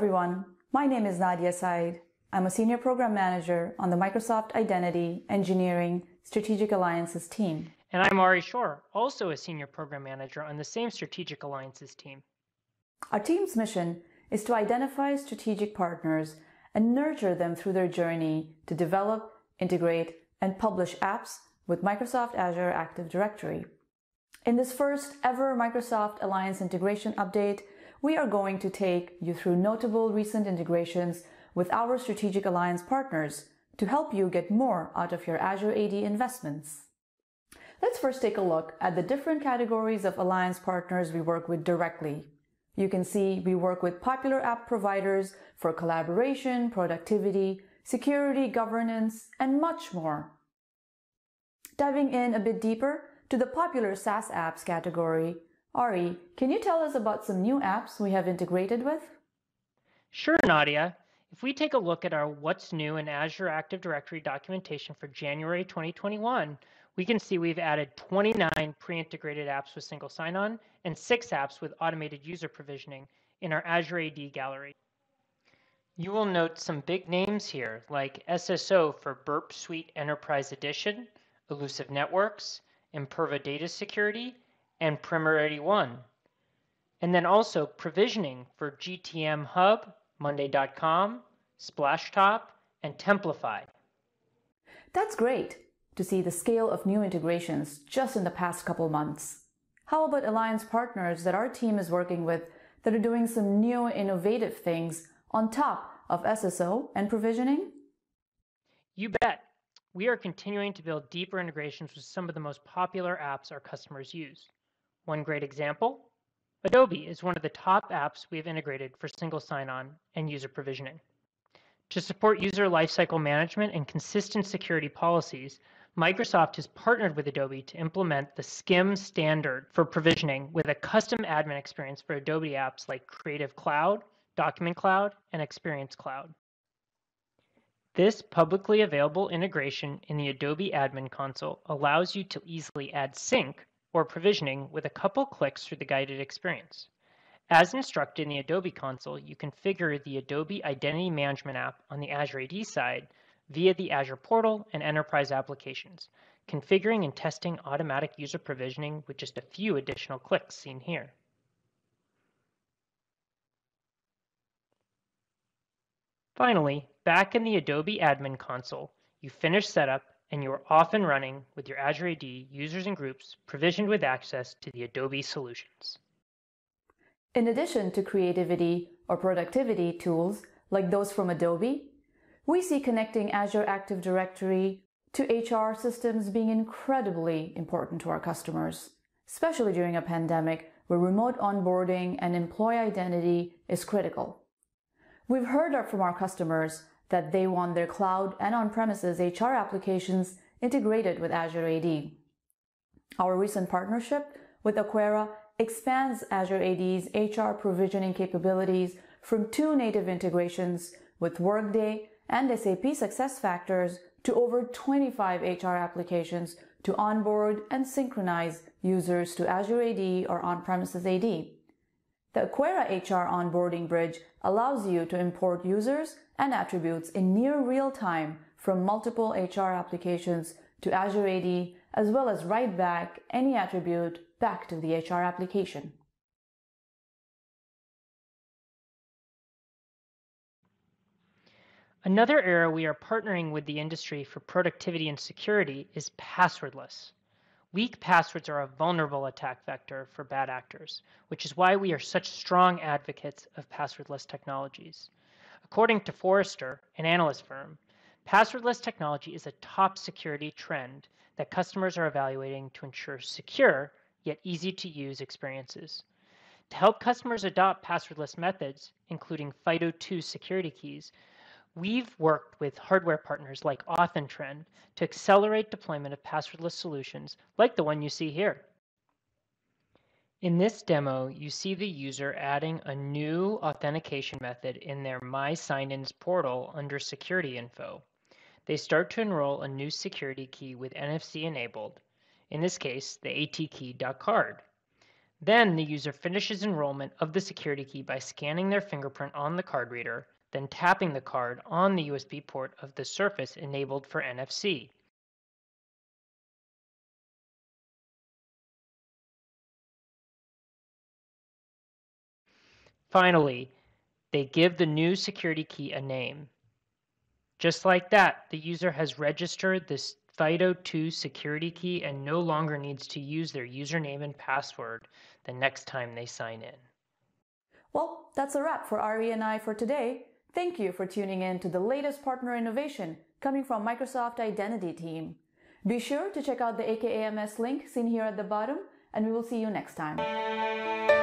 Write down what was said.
everyone, my name is Nadia Said. I'm a Senior Program Manager on the Microsoft Identity Engineering Strategic Alliances team. And I'm Ari Shore, also a Senior Program Manager on the same Strategic Alliances team. Our team's mission is to identify strategic partners and nurture them through their journey to develop, integrate, and publish apps with Microsoft Azure Active Directory. In this first ever Microsoft Alliance integration update, we are going to take you through notable recent integrations with our strategic alliance partners to help you get more out of your Azure AD investments. Let's first take a look at the different categories of alliance partners we work with directly. You can see we work with popular app providers for collaboration, productivity, security, governance, and much more. Diving in a bit deeper to the popular SaaS apps category, Ari, can you tell us about some new apps we have integrated with? Sure, Nadia. If we take a look at our What's New in Azure Active Directory documentation for January 2021, we can see we've added 29 pre-integrated apps with single sign-on and 6 apps with automated user provisioning in our Azure AD gallery. You will note some big names here like SSO for Burp Suite Enterprise Edition, Elusive Networks, Imperva Data Security, and Priority One. And then also provisioning for GTM Hub, Monday.com, Splashtop, and Templify. That's great to see the scale of new integrations just in the past couple months. How about alliance partners that our team is working with that are doing some new innovative things on top of SSO and provisioning? You bet. We are continuing to build deeper integrations with some of the most popular apps our customers use. One great example, Adobe is one of the top apps we have integrated for single sign-on and user provisioning. To support user lifecycle management and consistent security policies, Microsoft has partnered with Adobe to implement the SCIM standard for provisioning with a custom admin experience for Adobe apps like Creative Cloud, Document Cloud, and Experience Cloud. This publicly available integration in the Adobe Admin Console allows you to easily add sync or provisioning with a couple clicks through the guided experience. As instructed in the Adobe console, you configure the Adobe Identity Management app on the Azure AD side via the Azure portal and enterprise applications, configuring and testing automatic user provisioning with just a few additional clicks seen here. Finally, back in the Adobe Admin Console, you finish setup and you are off and running with your Azure AD users and groups provisioned with access to the Adobe solutions. In addition to creativity or productivity tools like those from Adobe, we see connecting Azure Active Directory to HR systems being incredibly important to our customers, especially during a pandemic where remote onboarding and employee identity is critical. We've heard from our customers that they want their cloud and on-premises HR applications integrated with Azure AD. Our recent partnership with Aquera expands Azure AD's HR provisioning capabilities from 2 native integrations with Workday and SAP SuccessFactors to over 25 HR applications to onboard and synchronize users to Azure AD or on-premises AD. The Aquera HR onboarding bridge allows you to import users and attributes in near real time from multiple HR applications to Azure AD, as well as write back any attribute back to the HR application. Another area we are partnering with the industry for productivity and security is passwordless. Weak passwords are a vulnerable attack vector for bad actors, which is why we are such strong advocates of passwordless technologies. According to Forrester, an analyst firm, passwordless technology is a top security trend that customers are evaluating to ensure secure yet easy-to-use experiences. To help customers adopt passwordless methods, including FIDO2 security keys, we've worked with hardware partners like AuthenTrend to accelerate deployment of passwordless solutions like the one you see here. In this demo, you see the user adding a new authentication method in their My Sign-ins portal under Security Info. They start to enroll a new security key with NFC enabled, in this case, the ATKey.card. Then the user finishes enrollment of the security key by scanning their fingerprint on the card reader, then tapping the card on the USB port of the surface enabled for NFC. Finally, they give the new security key a name. Just like that, the user has registered this FIDO2 security key and no longer needs to use their username and password the next time they sign in. Well, that's a wrap for Ari and I for today. Thank you for tuning in to the latest partner innovation coming from Microsoft Identity team. Be sure to check out the AKAMS link seen here at the bottom, and we will see you next time.